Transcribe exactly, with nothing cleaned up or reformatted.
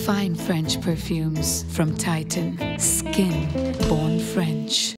Fine French perfumes from Titan. Skinn, born French.